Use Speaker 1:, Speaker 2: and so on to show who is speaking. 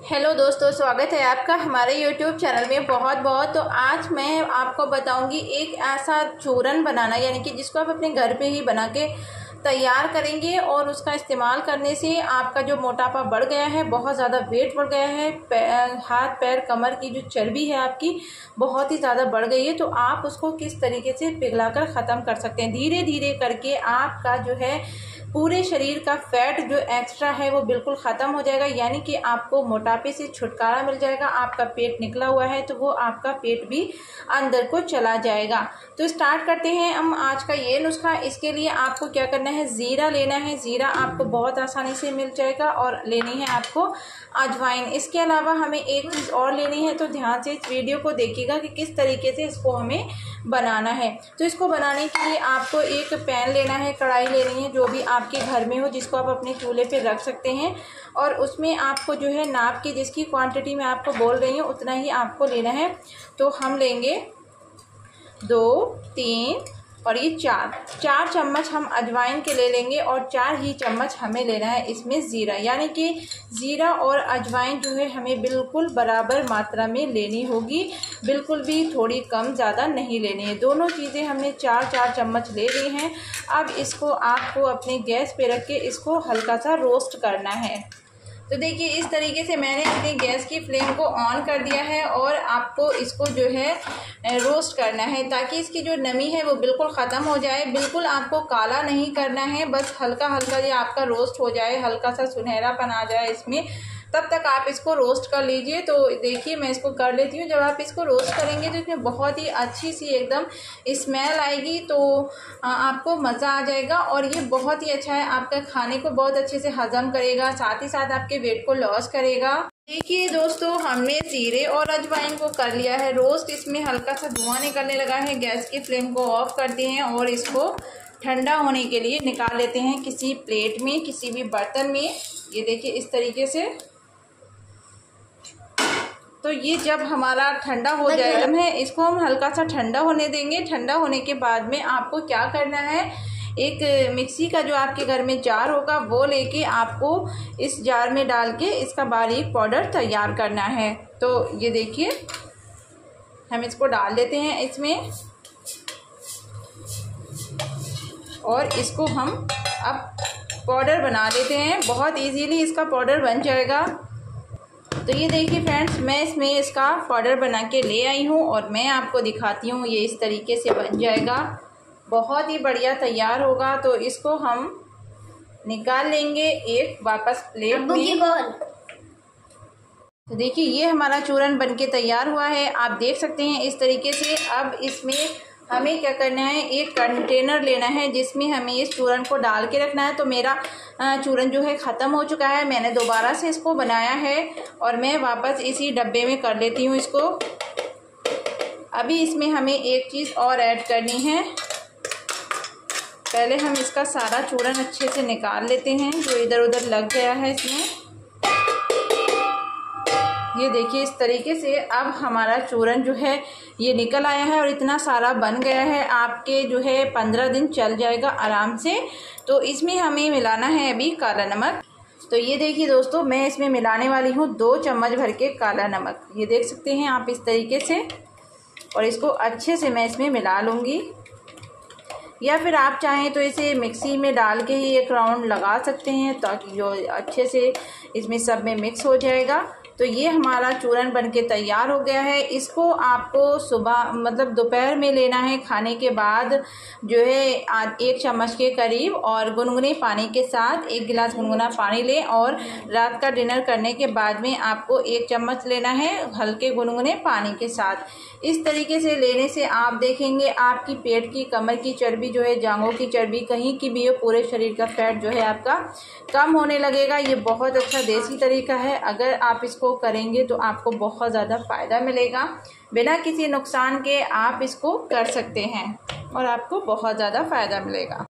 Speaker 1: Hello दोस्तों, स्वागत है आपका हमारे YouTube चैनल में बहुत बहुत। तो आज मैं आपको बताऊंगी एक ऐसा चूरन बनाना, यानी कि जिसको आप अपने घर पे ही बना के तैयार करेंगे और उसका इस्तेमाल करने से आपका जो मोटापा बढ़ गया है, बहुत ज़्यादा वेट बढ़ गया है, हाथ पैर कमर की जो चर्बी है आपकी बहुत ही ज़्यादा बढ़ गई है, तो आप उसको किस तरीके से पिघलाकर ख़त्म कर सकते हैं। धीरे धीरे करके आपका जो है पूरे शरीर का फैट जो एक्स्ट्रा है वो बिल्कुल ख़त्म हो जाएगा, यानी कि आपको मोटापे से छुटकारा मिल जाएगा। आपका पेट निकला हुआ है तो वो आपका पेट भी अंदर को चला जाएगा। तो स्टार्ट करते हैं हम आज का ये नुस्खा। इसके लिए आपको क्या करना है, ज़ीरा लेना है। ज़ीरा आपको बहुत आसानी से मिल जाएगा। और लेनी है आपको अजवाइन। इसके अलावा हमें एक चीज़ और लेनी है, तो ध्यान से इस वीडियो को देखिएगा कि किस तरीके से इसको हमें बनाना है। तो इसको बनाने के लिए आपको एक पैन लेना है, कढ़ाई लेनी है, जो भी आपके घर में हो, जिसको आप अपने चूल्हे पे रख सकते हैं। और उसमें आपको जो है नाप के, जिसकी क्वांटिटी मैं आपको बोल रही हूँ उतना ही आपको लेना है। तो हम लेंगे 2, 3 और ये 4 चम्मच हम अजवाइन के ले लेंगे, और 4 ही चम्मच हमें लेना है इसमें ज़ीरा। यानी कि ज़ीरा और अजवाइन जो है हमें बिल्कुल बराबर मात्रा में लेनी होगी, बिल्कुल भी थोड़ी कम ज़्यादा नहीं लेनी है। दोनों चीज़ें हमने 4 चम्मच ले ली हैं। अब इसको आपको अपने गैस पे रख के इसको हल्का सा रोस्ट करना है। तो देखिए इस तरीके से मैंने अपनी गैस की फ्लेम को ऑन कर दिया है, और आपको इसको जो है रोस्ट करना है, ताकि इसकी जो नमी है वो बिल्कुल ख़त्म हो जाए। बिल्कुल आपको काला नहीं करना है, बस हल्का हल्का ये आपका रोस्ट हो जाए, हल्का सा सुनहरापन आ जाए इसमें, तब तक आप इसको रोस्ट कर लीजिए। तो देखिए मैं इसको कर लेती हूँ। जब आप इसको रोस्ट करेंगे तो इसमें बहुत ही अच्छी सी एकदम स्मेल आएगी, तो आपको मज़ा आ जाएगा। और ये बहुत ही अच्छा है, आपका खाने को बहुत अच्छे से हजम करेगा, साथ ही साथ आपके वेट को लॉस करेगा। देखिए दोस्तों, हमने जीरे और अजवाइन को कर लिया है रोस्ट। इसमें हल्का सा धुआं निकलने लगा है। गैस की फ्लेम को ऑफ करते हैं और इसको ठंडा होने के लिए निकाल लेते हैं किसी प्लेट में, किसी भी बर्तन में। ये देखिए इस तरीके से। तो ये जब हमारा ठंडा हो जाएगा है, इसको हम हल्का सा ठंडा होने देंगे। ठंडा होने के बाद में आपको क्या करना है, एक मिक्सी का जो आपके घर में जार होगा वो लेके आपको इस जार में डाल के इसका बारीक पाउडर तैयार करना है। तो ये देखिए हम इसको डाल देते हैं इसमें, और इसको हम अब पाउडर बना लेते हैं। बहुत इजीली इसका पाउडर बन जाएगा। तो ये देखिए फ्रेंड्स, मैं इसमें इसका पाउडर बना के ले आई हूँ, और मैं आपको दिखाती हूँ। ये इस तरीके से बन जाएगा, बहुत ही बढ़िया तैयार होगा। तो इसको हम निकाल लेंगे एक वापस प्लेट में। तो देखिए ये हमारा चूरन बनके तैयार हुआ है, आप देख सकते हैं इस तरीके से। अब इसमें हमें क्या करना है, एक कंटेनर लेना है जिसमें हमें इस चूरन को डाल के रखना है। तो मेरा चूरन जो है ख़त्म हो चुका है, मैंने दोबारा से इसको बनाया है, और मैं वापस इसी डब्बे में कर लेती हूँ इसको। अभी इसमें हमें एक चीज़ और ऐड करनी है। पहले हम इसका सारा चूरन अच्छे से निकाल लेते हैं जो इधर उधर लग गया है इसमें। ये देखिए इस तरीके से अब हमारा चूरन जो है ये निकल आया है, और इतना सारा बन गया है, आपके जो है 15 दिन चल जाएगा आराम से। तो इसमें हमें मिलाना है अभी काला नमक। तो ये देखिए दोस्तों, मैं इसमें मिलाने वाली हूँ 2 चम्मच भर के काला नमक। ये देख सकते हैं आप इस तरीके से, और इसको अच्छे से मैं इसमें मिला लूँगी। या फिर आप चाहें तो इसे मिक्सी में डाल के ही एक राउंड लगा सकते हैं, ताकि जो अच्छे से इसमें सब में मिक्स हो जाएगा। तो ये हमारा चूरन बनके तैयार हो गया है। इसको आपको सुबह मतलब दोपहर में लेना है खाने के बाद, जो है 1 चम्मच के करीब, और गुनगुने पानी के साथ 1 गिलास गुनगुना पानी लें। और रात का डिनर करने के बाद में आपको 1 चम्मच लेना है हल्के गुनगुने पानी के साथ। इस तरीके से लेने से आप देखेंगे आपकी पेट की, कमर की चर्बी जो है, जांघों की चर्बी, कहीं की भी हो, पूरे शरीर का फैट जो है आपका कम होने लगेगा। ये बहुत अच्छा देसी तरीका है। अगर आप इसको करेंगे तो आपको बहुत ज़्यादा फ़ायदा मिलेगा। बिना किसी नुकसान के आप इसको कर सकते हैं, और आपको बहुत ज़्यादा फ़ायदा मिलेगा।